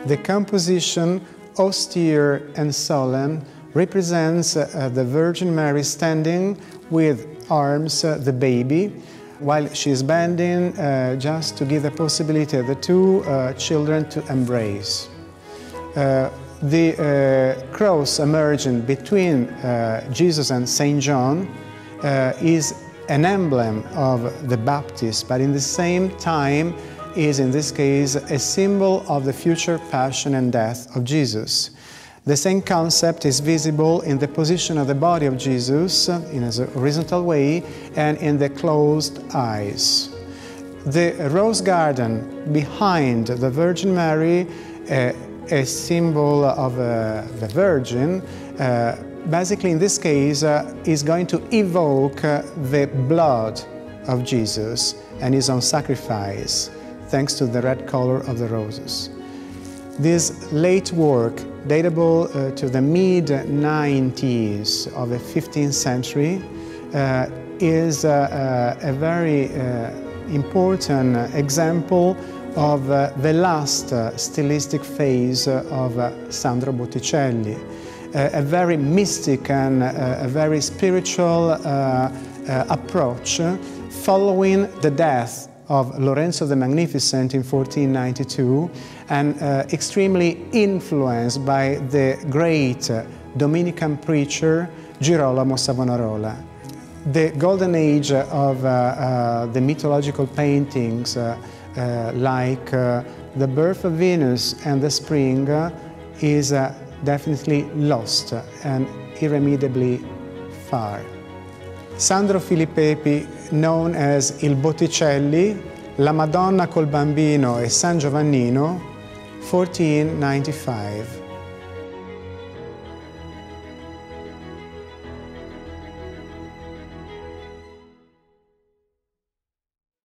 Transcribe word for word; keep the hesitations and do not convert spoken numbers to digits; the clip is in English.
The composition, austere and solemn, represents uh, the Virgin Mary standing with arms uh, the baby, while she is bending uh, just to give the possibility of the two uh, children to embrace. Uh, the uh, cross emerging between uh, Jesus and Saint John uh, is an emblem of the Baptist, but in the same time is in this case a symbol of the future passion and death of Jesus. The same concept is visible in the position of the body of Jesus in a horizontal way and in the closed eyes. The rose garden behind the Virgin Mary, uh, a symbol of uh, the Virgin, uh, basically in this case uh, is going to evoke uh, the blood of Jesus and his own sacrifice, thanks to the red color of the roses. This late work, datable uh, to the mid nineties of the fifteenth century, uh, is uh, uh, a very uh, important example of uh, the last uh, stylistic phase uh, of uh, Sandro Botticelli. Uh, a very mystic and uh, a very spiritual uh, uh, approach following the death of Lorenzo the Magnificent in fourteen ninety-two and uh, extremely influenced by the great uh, Dominican preacher Girolamo Savonarola. The golden age of uh, uh, the mythological paintings uh, uh, like uh, The Birth of Venus and The Spring uh, is uh, definitely lost and irremediably far. Sandro Filippeppi, known as Il Botticelli, La Madonna col Bambino e San Giovannino, fourteen ninety-five.